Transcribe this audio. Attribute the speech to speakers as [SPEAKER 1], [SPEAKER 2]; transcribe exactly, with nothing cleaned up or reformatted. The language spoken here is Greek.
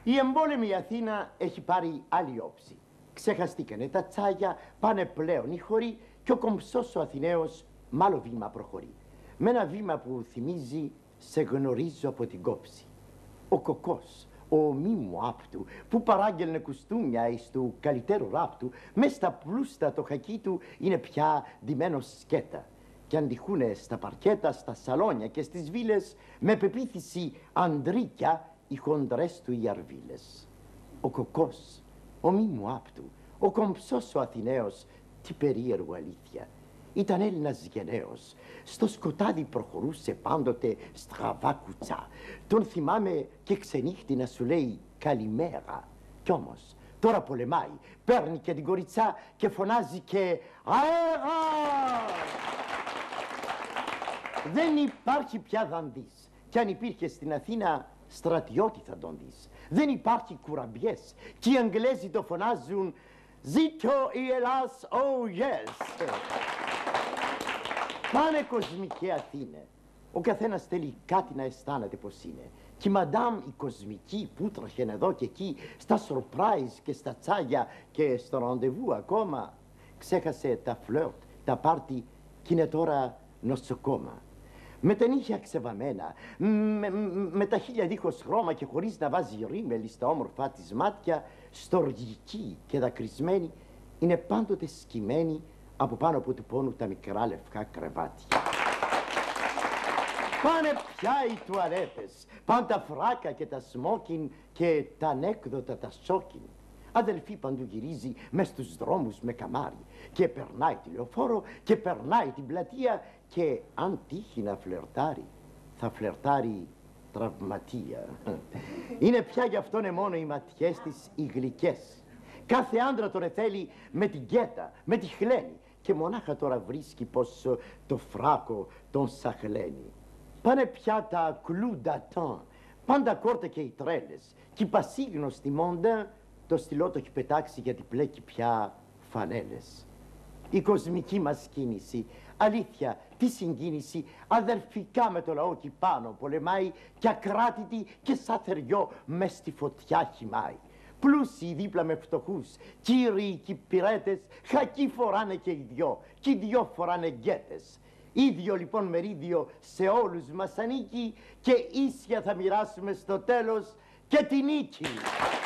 [SPEAKER 1] Η εμπόλεμη Αθήνα έχει πάρει άλλη όψη. Ξεχαστήκανε τα τσάγια, πάνε πλέον οι χωροί και ο κομψός ο Αθηναίος μ' άλλο βήμα προχωρεί. Με ένα βήμα που θυμίζει «Σε γνωρίζω από την κόψη». Ο Κοκός, ο μη μου άπτου, που παράγγελνε κουστούμια εις του καλυτέρου ράπτου, μες στα πλούστα το χακί του είναι πια ντυμένος σκέτα. Κι αντιχούνε στα παρκέτα, στα σαλόνια και στις βίλες, με πεποίθηση αντρίκια, οι χοντρές του οι αρβίλες. Ο Κοκός, ο μη μου άπτου, ο κομψός ο Αθηναίος, τι περίεργο αλήθεια. Ήταν Έλληνας γενναίος. Στο σκοτάδι προχωρούσε πάντοτε στραβά κουτσά. Τον θυμάμαι και ξενύχτη να σου λέει καλημέρα. Κι όμως τώρα πολεμάει, παίρνει και την κοριτσά και φωνάζει και αέρα! Δεν υπάρχει πια δανδύς. Κι αν υπήρχε στην Αθήνα στρατιώτη θα τον δεις. Δεν υπάρχει κουραμπιές. Κι οι Αγγλέζοι το φωνάζουν «Ζήτω η Ελλάς, oh yes!» Πάνε κοσμική Αθήνα. Ο καθένας θέλει κάτι να αισθάνεται πως είναι. Κι η μαντάμ η κοσμική που τρέχει εδώ και εκεί, στα surprise και στα τσάγια και στο ραντεβού ακόμα, ξέχασε τα φλερτ, τα πάρτι κι είναι τώρα νοσοκόμα. Με τα νύχια ξεβαμμένα, με, με τα χίλια δίχως χρώμα και χωρίς να βάζει ρίμελη στα όμορφα της μάτια, στοργική και δακρυσμένη, είναι πάντοτε σκυμμένη από πάνω από του πόνου τα μικρά λευκά κρεβάτια. Πάνε πια οι τουαλέτες, πάνε τα φράκα και τα σμόκιν και τα ανέκδοτα τα σόκιν. Αδελφή παντού γυρίζει μες στους δρόμους με καμάρι και περνάει τη λεωφόρο και περνάει την πλατεία και αν τύχει να φλερτάρει, θα φλερτάρει τραυματία. Είναι πια γι' αυτόν μόνο οι ματιές της οι γλυκές. Κάθε άντρα τον θέλει με την γκέτα, με τη χλένη και μονάχα τώρα βρίσκει πως το φράκο τον σαχλαίνει. Πάνε πια τα κλουντατάν, πάντα κόρτα και οι τρέλες κι η πασίγνωστη Μοντέν το στυλό το έχει πετάξει γιατί πλέκει πια φανέλες. Η κοσμική μας κίνηση, αλήθεια, τι συγκίνηση, αδερφικά με το λαό εκεί πάνω πολεμάει και ακράτητη και σαν θεριό μες στη φωτιά χυμάει. Πλούσιοι δίπλα με φτωχούς, κύριοι κι υπηρέτες, χακί φοράνε και οι δυο, κι οι δυο φοράνε γκέτες. Ίδιο λοιπόν μερίδιο σε όλους μας ανήκει και ίσια θα μοιράσουμε στο τέλος και τη νίκη.